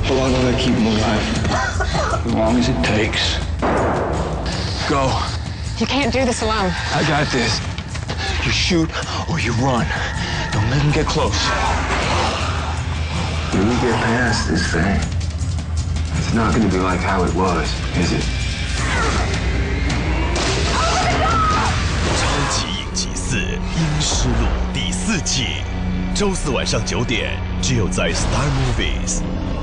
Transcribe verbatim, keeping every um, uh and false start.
How long will I keep him alive? As long as it takes. Go. You can't do this alone. I got this. You shoot or you run. Don't let him get close. When we get past this thing, it's not going to be like how it was, is it? 超级影集四《阴尸路》第四季，周四晚上九点，只有在 Star Movies。